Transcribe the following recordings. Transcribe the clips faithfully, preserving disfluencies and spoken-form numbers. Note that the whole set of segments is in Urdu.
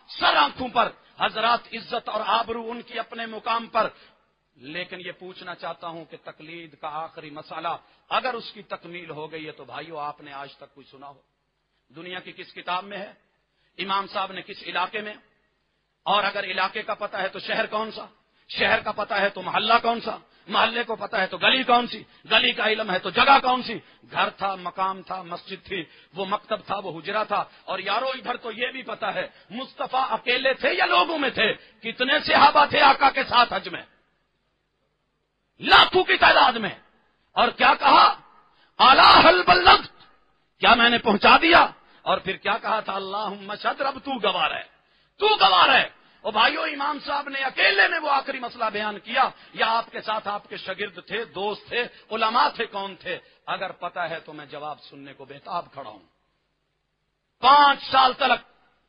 سر آنکھوں پر. حضرات عزت اور آبرو ان کی اپنے مقام پر. لیکن یہ پوچھنا چاہتا ہوں کہ تقلید کا آخری مسئلہ اگر اس کی تکمیل ہو گئی ہے تو بھائیو آپ نے آج تک کوئی سنا ہو؟ دنیا کی کس کتاب میں ہے؟ امام صاحب نے کس علاقے میں؟ اور اگر علاقے کا پتہ ہے تو شہر کون سا؟ شہر کا پتہ ہے تو محلہ کون سا؟ محلے کو پتہ ہے تو گلی کون سی؟ گلی کا علم ہے تو جگہ کون سی؟ گھر تھا، مقام تھا، مسجد تھی، وہ مکتب تھا، وہ حجرہ تھا. اور یارو ادھر تو یہ بھی پتہ ہے مصطفیٰ اکیلے تھے یا لوگوں میں تھے؟ کتنے صحابہ تھے آقا کے ساتھ حج میں؟ لاکھوں کی تعداد میں. اور کیا کہا؟ اعلیٰ حل بلغت، کیا میں نے پہنچا دیا؟ اور پھر کیا کہا تھا؟ اللہم اشہد، رب تو گواہ ہے، تو گواہ ہے. اور بھائیو امام صاحب نے اکیلے میں وہ آخری مسئلہ بیان کیا یا آپ کے ساتھ آپ کے شاگرد تھے، دوست تھے، علماء تھے، کون تھے؟ اگر پتہ ہے تو میں جواب سننے کو بےتاب کھڑا ہوں. پانچ سال تک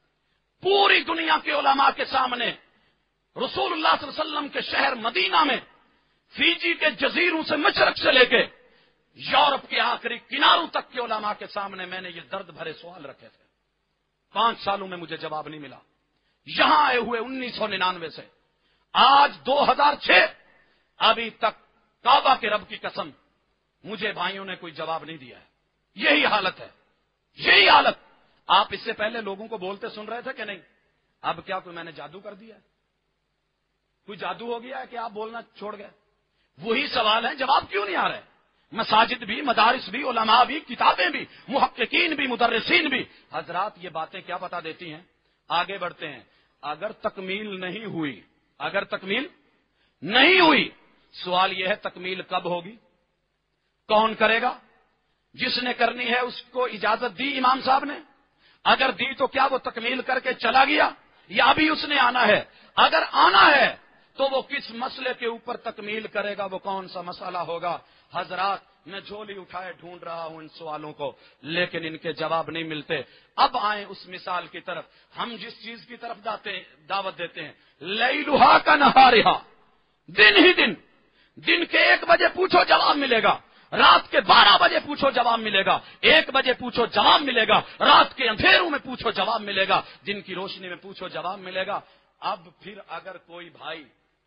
پوری دنیا کے علماء کے سامنے رسول اللہ صلی اللہ علیہ وسلم کے شہر مدینہ میں فیجی کے جزیروں سے مشرق سے لے کے یورپ کے آخری کناروں تک کے علماء کے سامنے میں نے یہ درد بھرے سوال رکھے تھے. پانچ سالوں میں مجھے جواب نہیں ملا. یہاں آئے ہوئے انیس سو ننانوے سے آج دو ہزار چھ ابھی تک کعبہ کے رب کی قسم مجھے بھائیوں نے کوئی جواب نہیں دیا ہے. یہی حالت ہے، یہی حالت. آپ اس سے پہلے لوگوں کو بولتے سن رہے تھے کہ نہیں؟ اب کیا کوئی میں نے جادو کر دیا ہے؟ کوئی جادو ہو گیا ہے کہ آپ بولنا چھوڑ گئے؟ وہی سوال ہے، جواب کیوں نہیں آ رہے؟ مساجد بھی، مدارس بھی، علماء بھی، کتابیں بھی، محققین بھی، مدرسین بھی. حضرات یہ باتیں کیا بتا دیتی ہیں؟ آگے بڑھتے ہیں. اگر تکمیل نہیں ہوئی، اگر تکمیل نہیں ہوئی، سوال یہ ہے تکمیل کب ہوگی؟ کون کرے گا؟ جس نے کرنی ہے اس کو اجازت دی امام صاحب نے؟ اگر دی تو کیا وہ تکمیل کر کے چلا گیا یا ابھی اس نے آنا ہے؟ اگر آنا ہے تو وہ کس مسئلے کے اوپر تکمیل کرے گا؟ وہ کون سا مسئلہ ہوگا؟ حضرات میں جھولی اٹھائے ڈھونڈ رہا ہوں ان سوالوں کو، لیکن ان کے جواب نہیں ملتے. اب آئیں اس مثال کی طرف. ہم جس چیز کی طرف دعوت دیتے ہیں، لیلھا کا نہارھا، دن ہی دن. دن کے ایک بجے پوچھو جواب ملے گا، رات کے بارہ بجے پوچھو جواب ملے گا، ایک بجے پوچھو جواب ملے گا، رات کے اندھیروں میں پوچھو جواب ملے گا، دن کی روشنی میں پوچھو جواب ملے گا. اب پھر اگر کوئی بھائی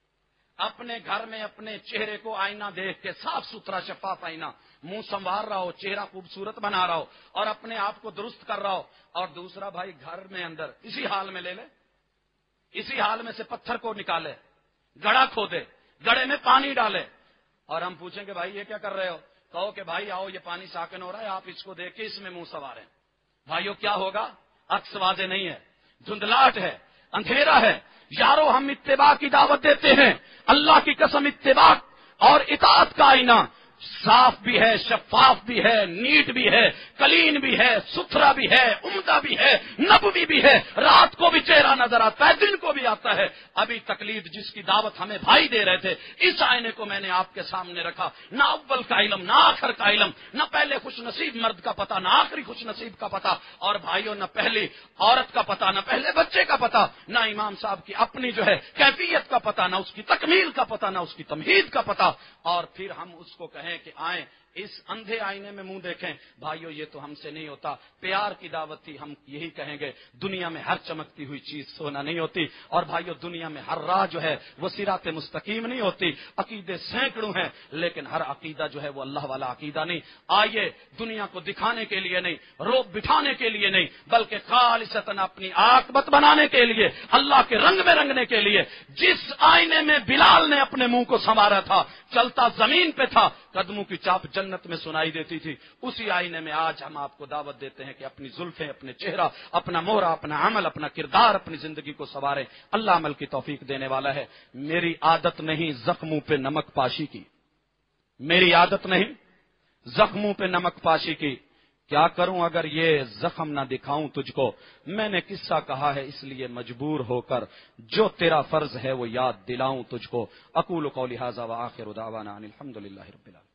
اپنے گھر میں اپنے چہرے کو آئینہ دیکھ کے، صاف ستھرا شفاف آئینہ، منہ سنوار رہا ہو، چہرہ خوبصورت بنا رہا ہو اور اپنے آپ کو درست کر رہا ہو، اور دوسرا بھائی گھر میں اندر اسی حال میں لے لے، اسی حال میں سے پتھر کو نکالے، گڑھا کھودے، گڑھے میں پانی ڈالے، اور ہم پوچھیں کہ بھائی یہ کیا کر رہے ہو؟ کہو کہ بھائی آؤ یہ پانی ساکن ہو رہا ہے، آپ اس کو دیکھ کے اس میں منہ سنواریں. بھائیو کیا ہوگا؟ عکس واضح نہیں ہے، دھندلاہٹ ہے، اندھیرا ہے. یارو ہم اتباع کی دعوت دیتے ہیں، اللہ کی قسم اتباع اور اطاعت کا آئینہ صاف بھی ہے، شفاف بھی ہے، نیٹ بھی ہے، کلین بھی ہے، ستھرا بھی ہے، عمدہ بھی ہے، نبوی بھی ہے. رات کو بھی چہرہ نظر آتا ہے، دن کو بھی آتا ہے. ابھی تقلید جس کی دعوت ہمیں بھائی دے رہے تھے، اس آئینے کو میں نے آپ کے سامنے رکھا. نہ اول کا علم، نہ آخر کا علم، نہ پہلے خوش نصیب مرد کا پتہ، نہ آخری خوش نصیب کا پتہ، اور بھائیوں نہ پہلی عورت کا پتہ، نہ پہلے بچے کا پتہ، نہ امام صاحب کی اپنی جو ہے کیفیت کا پتہ، نہ اس کی تکمیل کا پتہ، نہ اس کی تمہید کا پتہ. اور پھر ہم اس کو کہیں کہ آئیں اس اندھے آئینے میں منہ دیکھیں. بھائیو یہ تو ہم سے نہیں ہوتا. پیار کی دعوت تھی، ہم یہی کہیں گے دنیا میں ہر چمکتی ہوئی چیز سونا نہیں ہوتی. اور بھائیو دنیا میں ہر راہ جو ہے وہ صراط مستقیم نہیں ہوتی. عقیدے سینکڑوں ہیں لیکن ہر عقیدہ جو ہے وہ اللہ والا عقیدہ نہیں. آئیے دنیا کو دکھانے کے لیے نہیں، روب بٹھانے کے لیے نہیں، بلکہ خالصتاً اپنی عاقبت بنانے کے لیے، اللہ کے رنگ میں رنگنے کے لیے. جس آئینے میں بلال نے اپنے منہ کو سنوارا تھا، چلتا زمین پہ تھا، قدموں کی چاپ جنت میں سنائی دیتی تھی، اسی آئینے میں آج ہم آپ کو دعوت دیتے ہیں کہ اپنی زلفیں، اپنے چہرہ، اپنا مہرہ، اپنا عمل، اپنا کردار، اپنی زندگی کو سنواریں. اللہ عمل کی توفیق دینے والا ہے. میری عادت نہیں زخموں پہ نمک پاشی کی، میری عادت نہیں زخموں پہ نمک پاشی کی. کیا کروں اگر یہ زخم نہ دکھاؤں تجھ کو؟ میں نے قصہ کہا ہے اس لیے مجبور ہو کر جو تیرا فرض ہے وہ یاد دلاؤں تجھ کو. اقول قولی ھذا وآخر دعوانا ان الحمد للہ رب العالمین.